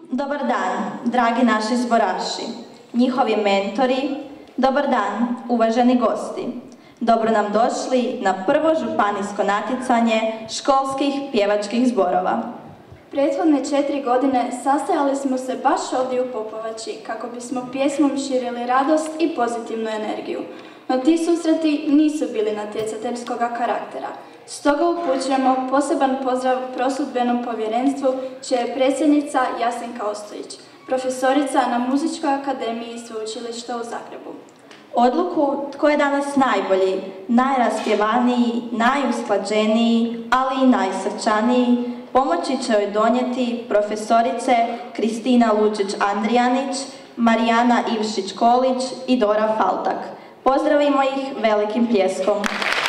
Dobar dan, dragi naši zboraši, njihovi mentori, dobar dan, uvaženi gosti. Dobro nam došli na prvo županijsko natjecanje školskih pjevačkih zborova. Prethodne 4 godine sastajali smo se baš ovdje u Popovači kako bismo pjesmom širili radost i pozitivnu energiju. No ti susreti nisu bili natjecateljskog karaktera. Stoga upućujemo poseban pozdrav prosudbenom povjerenstvu čija je predsjednica Jasenka Ostojić, profesorica na Muzičkoj akademiji Sveučilišta u Zagrebu. Odluku tko je danas najbolji, najraspjevaniji, najusklađeniji, ali i najsrčaniji, pomoći će joj donijeti profesorice Kristina Lučić-Andrijanić, Marijana Ivšić-Kolić i Dora Faltak. Pozdravimo ih velikim pljeskom.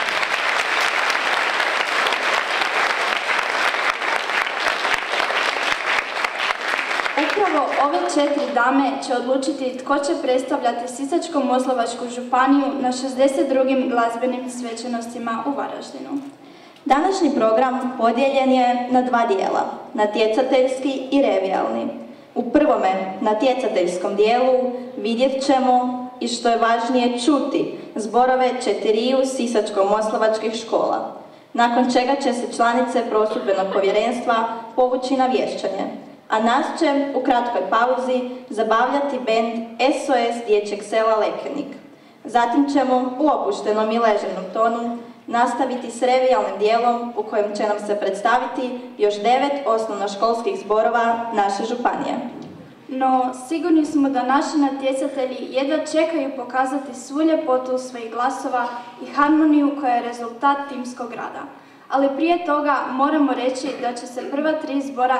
Upravo ove 4 dame će odlučiti tko će predstavljati Sisačko-moslavačku županiju na 62. glazbenim svečanostima u Varaždinu. Današnji program podijeljen je na 2 dijela, natjecateljski i revijalni. U prvome, natjecateljskom dijelu, vidjet ćemo i što je važnije čuti zborove 4 sisačko-moslavačkih škola, nakon čega će se članice prosudbenog povjerenstva povući na vješćanje, a nas će u kratkoj pauzi zabavljati bend SOS dječjeg sela Lekenik. Zatim ćemo u opuštenom i ležernom tonu nastaviti s revijalnim dijelom u kojem će nam se predstaviti još 9 osnovnoškolskih zborova naše županije. No, sigurni smo da naši natjecatelji jedva čekaju pokazati svu ljepotu svojih glasova i harmoniju koja je rezultat timskog rada. Ali prije toga moramo reći da će se prva 3 zbora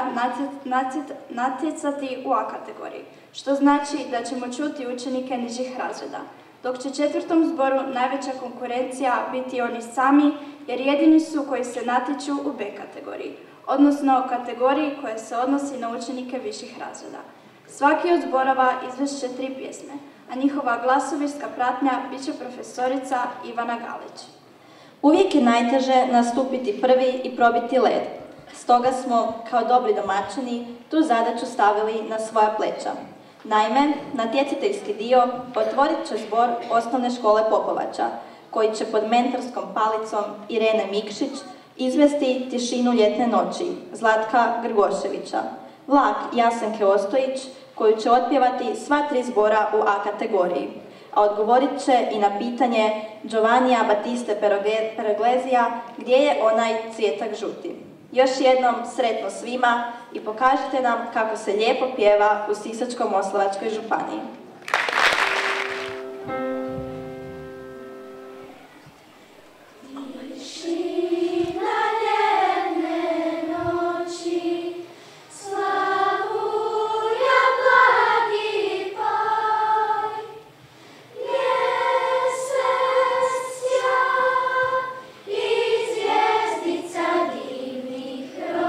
natjecati u A kategoriji, što znači da ćemo čuti učenike nižih razreda, dok će 4. zboru najveća konkurencija biti oni sami, jer jedini su koji se natječu u B kategoriji, odnosno kategoriji koja se odnosi na učenike viših razreda. Svaki od zborova izvest će 3 pjesme, a njihova glasovirska pratnja bit će profesorica Ivana Galić. Uvijek je najteže nastupiti prvi i probiti led. Stoga smo, kao dobri domaćini, tu zadaću stavili na svoja pleća. Naime, natjecateljski dio otvorit će zbor osnovne škole Popovača, koji će pod mentorskom palicom Irene Mikšić izvesti Tišinu ljetne noći Zlatka Grgoševića, Vlak Jasenke Ostojić, koju će otpjevati sva 3 zbora u A kategoriji, a odgovorit će i na pitanje Giovannija Batiste Peroglezija gdje je onaj cvijetak žuti. Još jednom sretno svima i pokažite nam kako se lijepo pjeva u Sisačko-moslavačkoj županiji.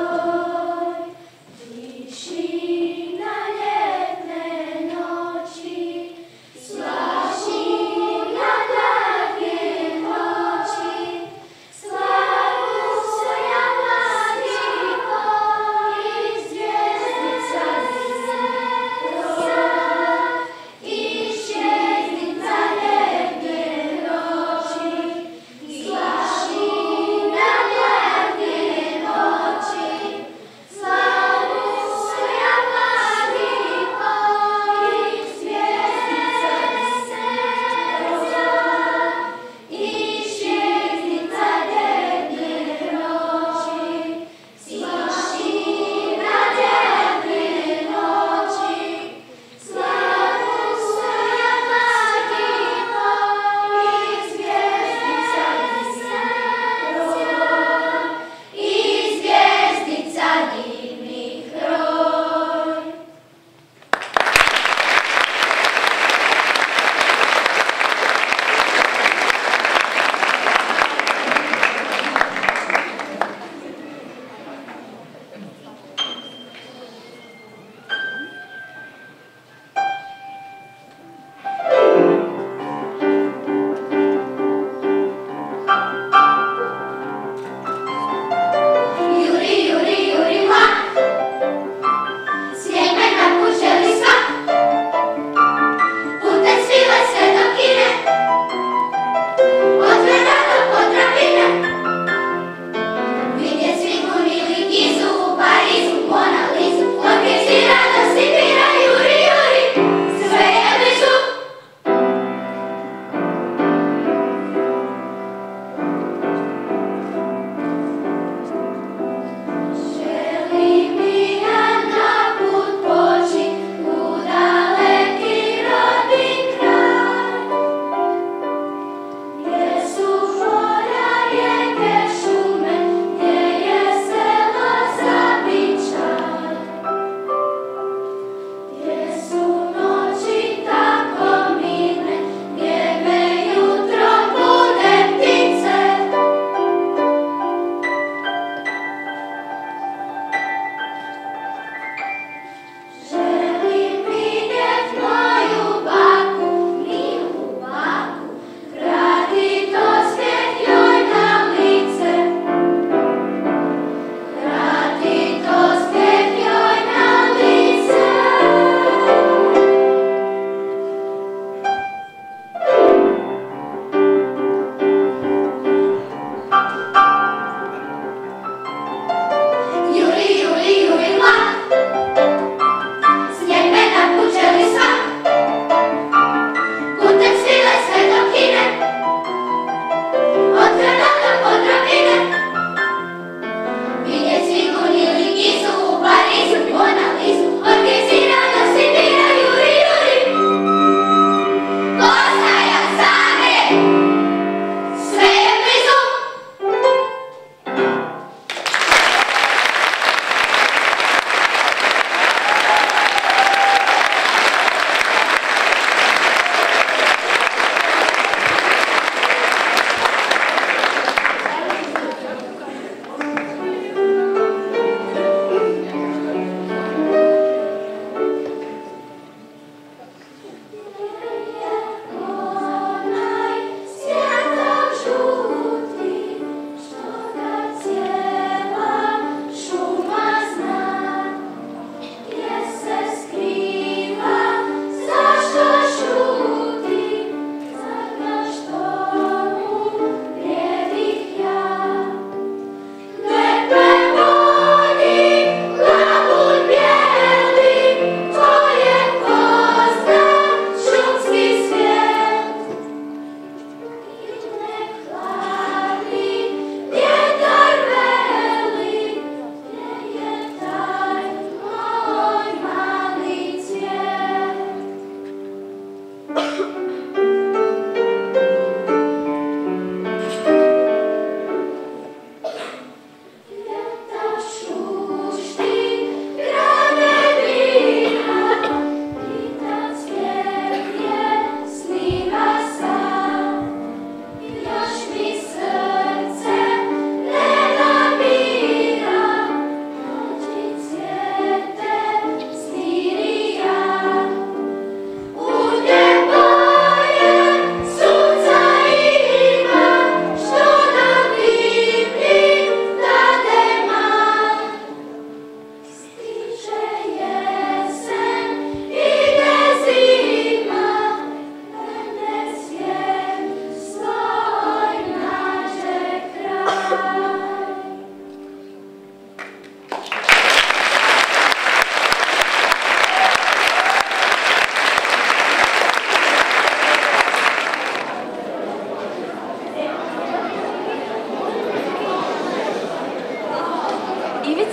Ljetne noći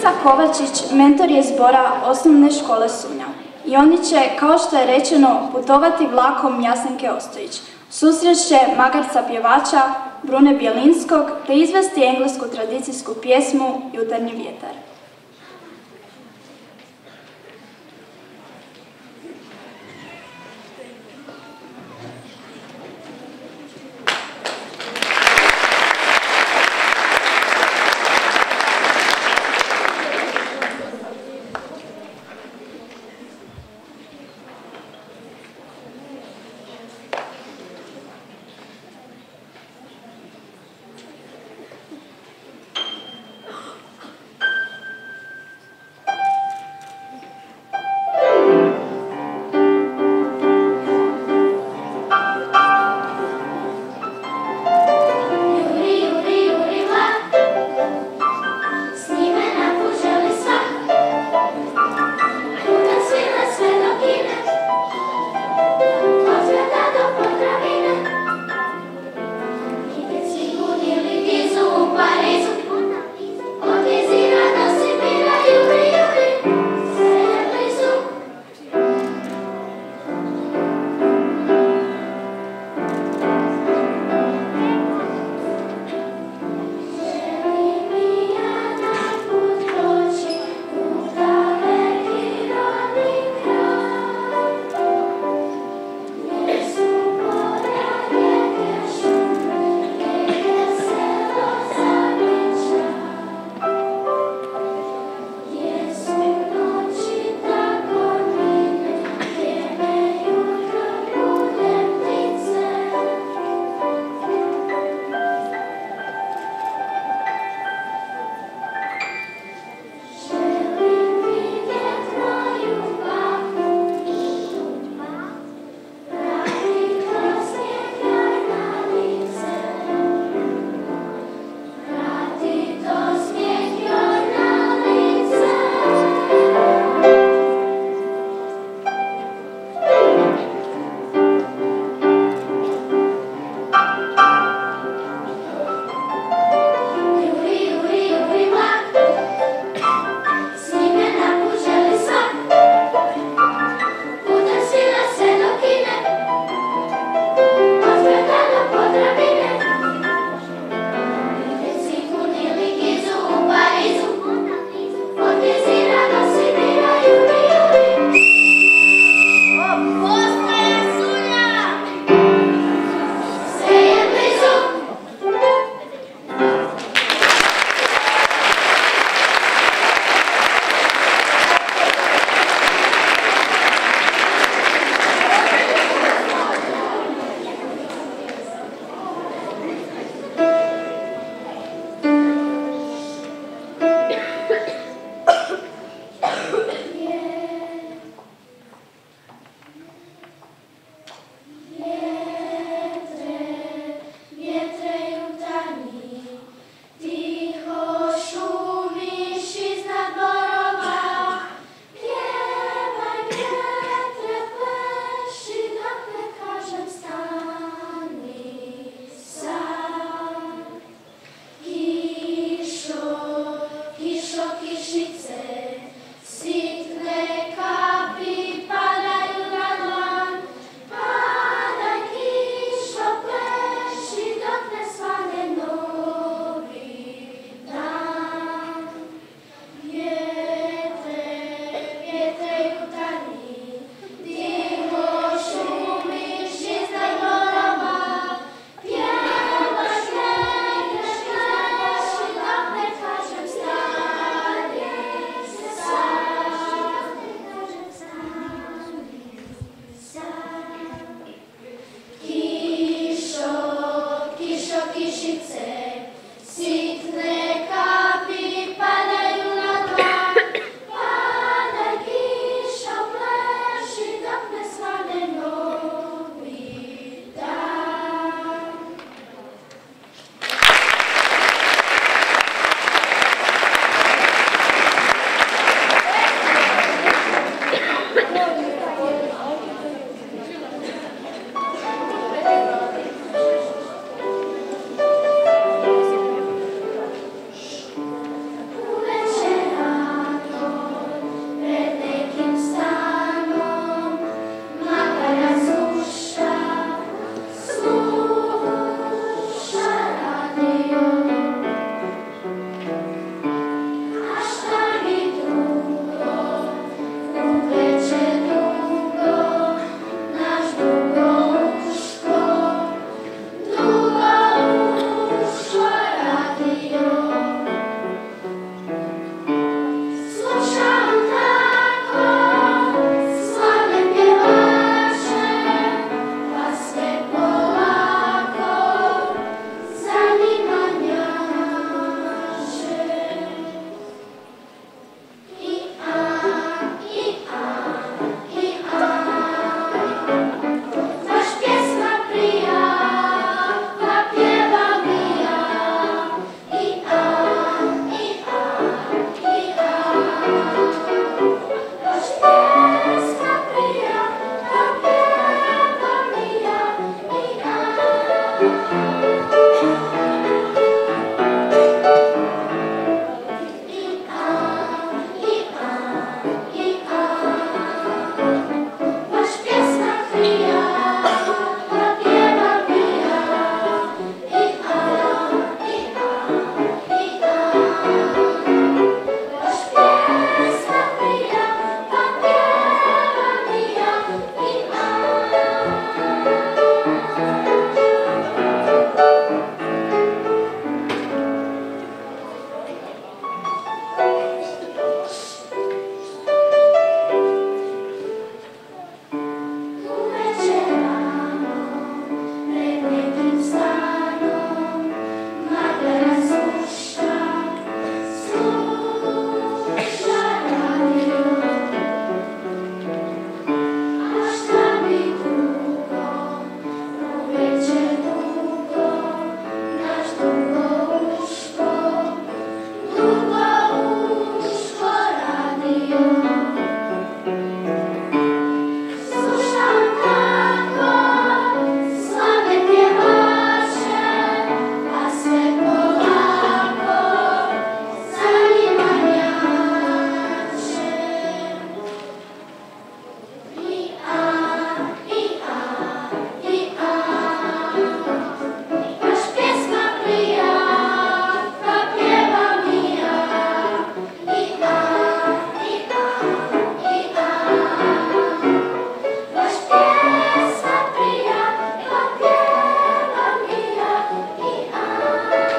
Ivica Kovačić mentor je zbora osnovne škole Sunja. I oni će, kao što je rečeno, putovati vlakom Jasenke Ostojić. Susreće magarca pjevača Brune Bjelinskog te izvesti englesku tradicijsku pjesmu Jutarnji vjetar.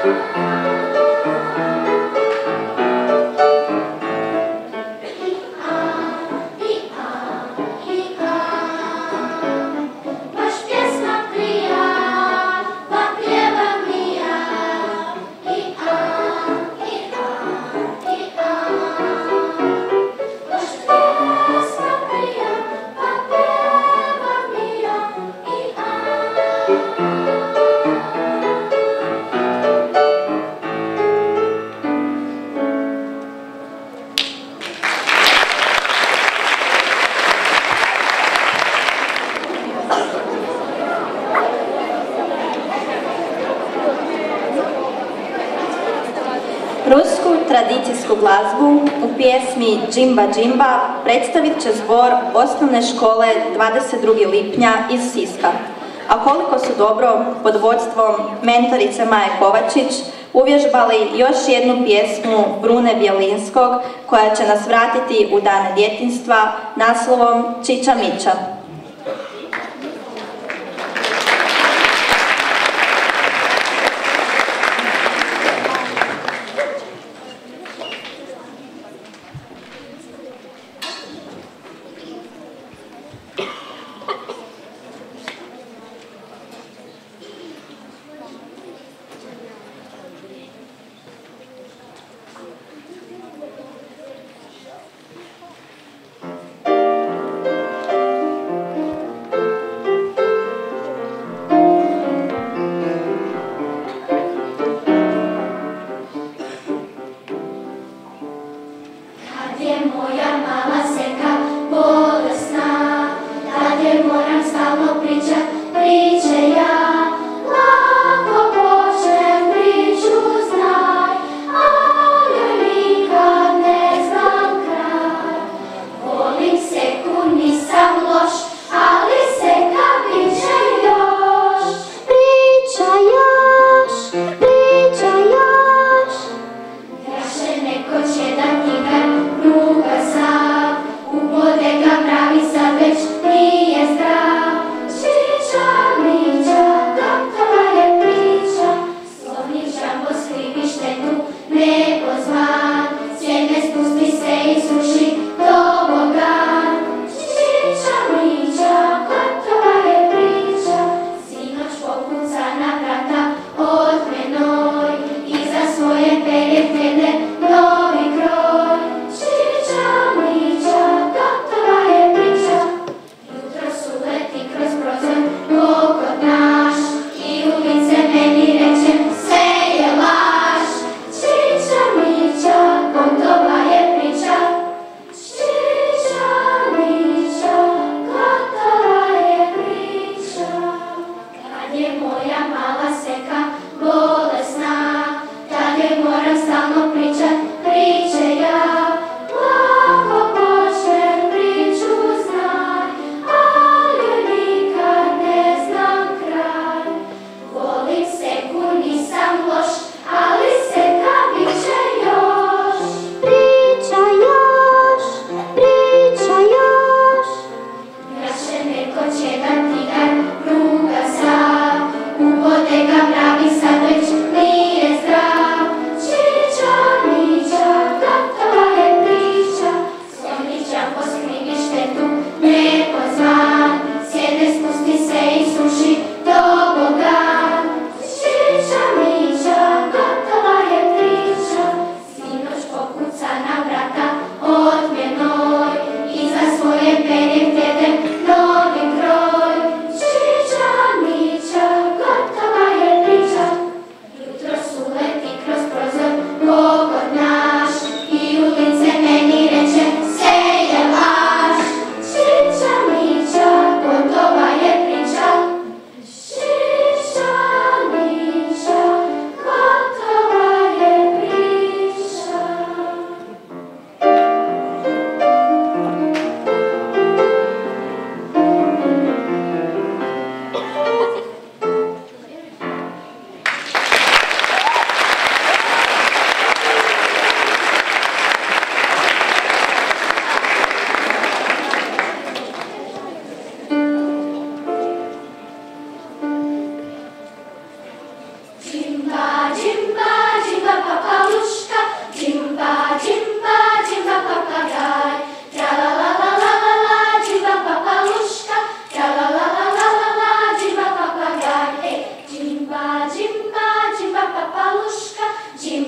Rusku tradicijsku glazbu u pjesmi Džimba Džimba predstavit će zbor osnovne škole 22. lipnja iz Siska. A koliko su dobro pod vodstvom mentorice Maje Kovačić uvježbali još jednu pjesmu Brune Bjelinskog koja će nas vratiti u dane djetinjstva naslovom Čiča Miča.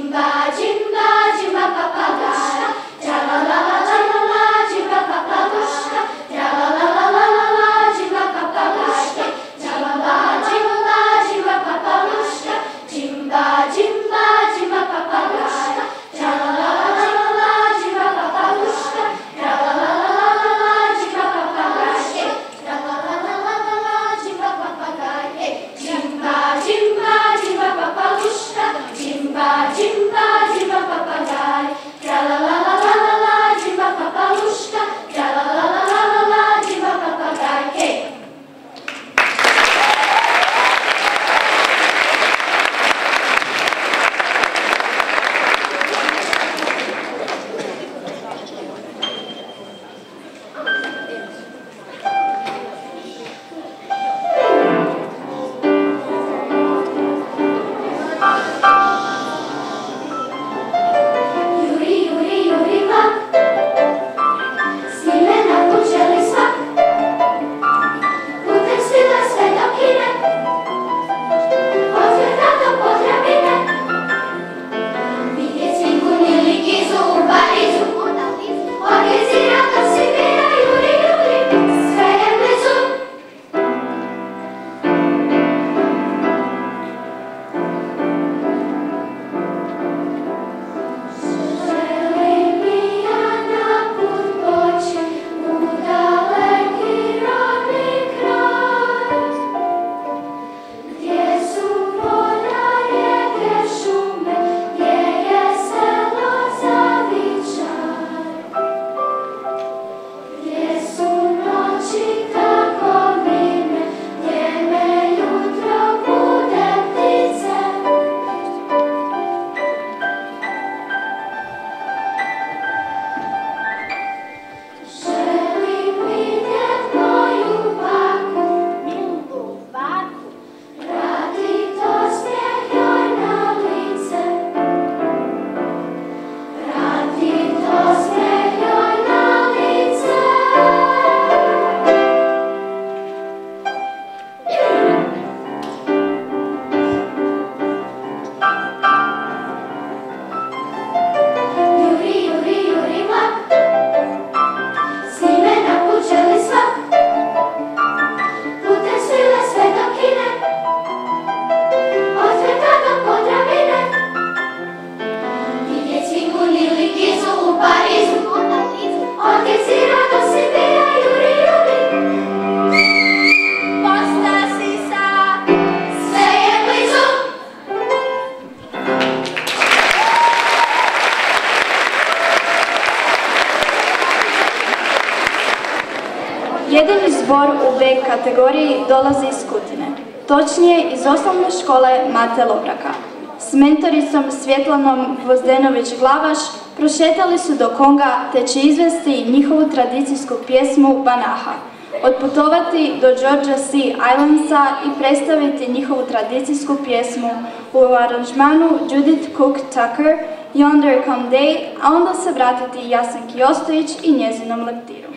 Jedini zbor u B kategoriji dolazi iz Kutine, točnije iz osnovne škole Mate Lovraka. S mentoricom Svjetlanom Gvozdenović-Glavaš prošetali su do Konga te će izvesti njihovu tradicijsku pjesmu Banaha, otputovati do Georgia Sea Islandsa i predstaviti njihovu tradicijsku pjesmu u aranžmanu Judith Cook Tucker, Yonder Come Day, a onda se vratiti Jasenki Ostojić i njezinom leptiru.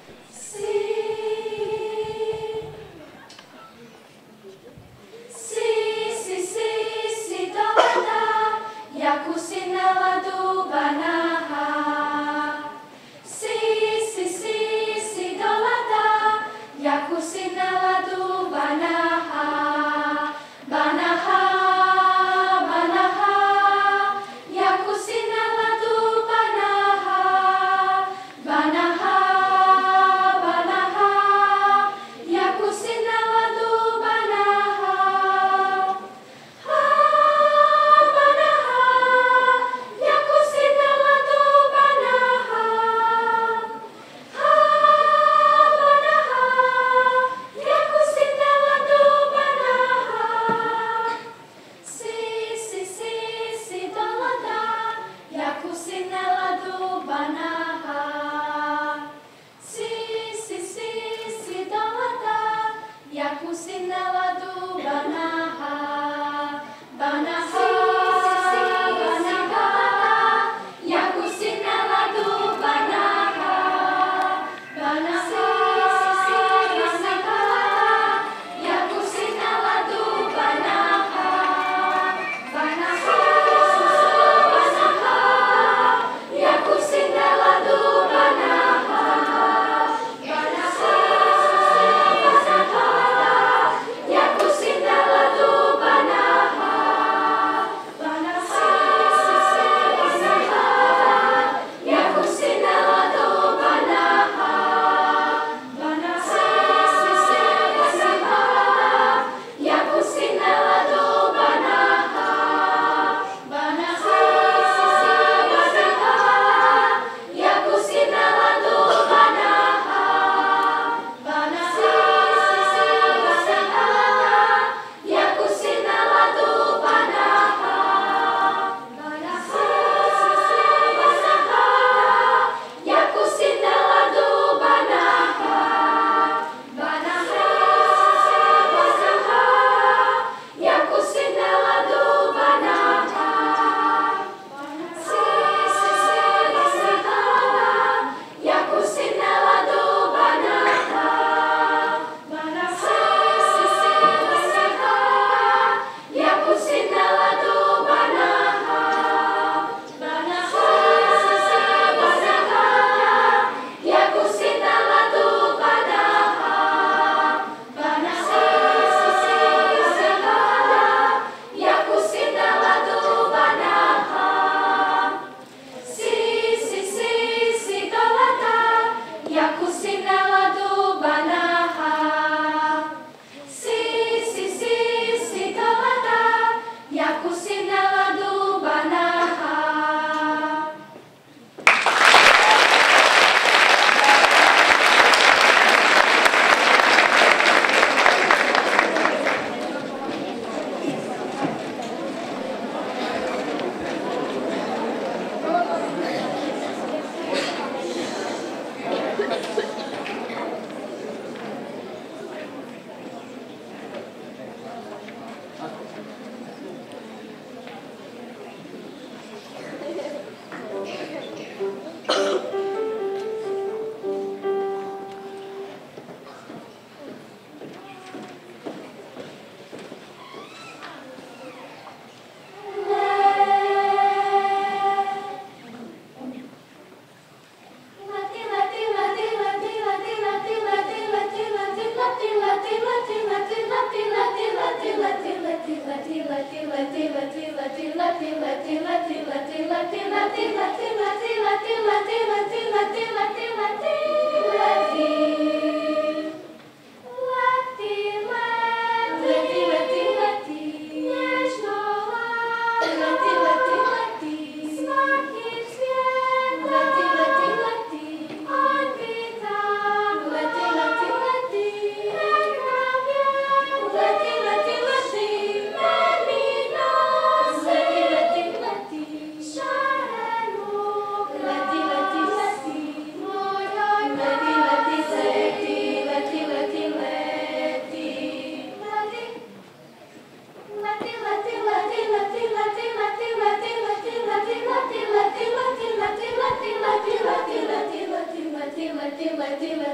See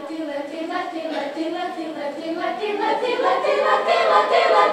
leti, leti, leti, leti, leti, leti, leti, leti, leti, leti, leti, leti,